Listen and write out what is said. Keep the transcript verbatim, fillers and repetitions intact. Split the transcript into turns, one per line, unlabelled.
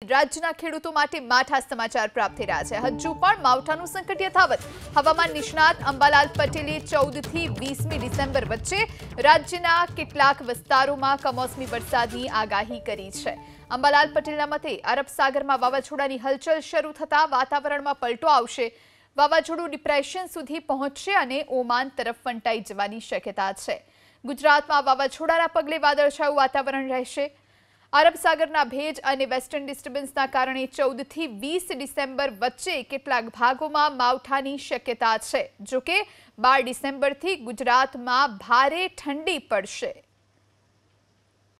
રાજ્યના ખેડૂતો માટે માઠા સમાચાર પ્રાપ્ત થઈ રહ્યા છે। હજુ પણ માવઠાનું સંકટ યથાવત। હવામાન નિષ્ણાત અંબાલાલ પટેલે ચૌદ થી વીસમી ડિસેમ્બર વચ્ચે રાજ્યના કેટલાક વિસ્તારોમાં કમોસમી વરસાદની આગાહી કરી છે। અંબાલાલ પટેલના મતે અરબ સાગરમાં વાવાઝોડાની હલચલ શરૂ થતા વાતાવરણમાં પલટો આવશે। વાવાઝોડું ડિપ્રેશન સુધી પહોંચશે અને ઓમાન તરફ ફંટાઈ જવાની શક્યતા છે। ગુજરાતમાં વાવાઝોડાના પગલે વાદળછાયું વાતાવરણ રહેશે। અરબ સાગરના ભેજ અને વેસ્ટર્ન ડિસ્ટર્બન્સના કારણે ચૌદ થી વીસ ડિસેમ્બર વચ્ચે કેટલાક ભાગોમાં માવઠાની શક્યતા છે। જો કે બાર ડિસેમ્બરથી ગુજરાતમાં ભારે ઠંડી પડશે।